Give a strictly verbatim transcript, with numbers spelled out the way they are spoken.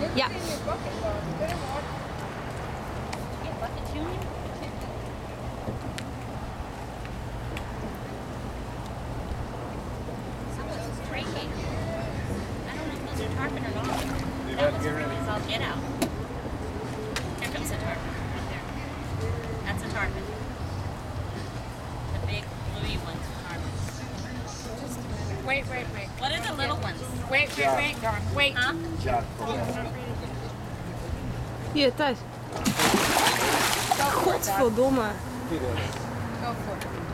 Ja. Tarpon or not. That was really all get out. Here comes a tarpon right there. That's a tarpon. The big bluey ones are tarpons. Wait, wait, wait. What are the little ones? Wait, wait, wait, Dawn. Wait. Huh? Hier, thuis. Godverdomme. Go for it.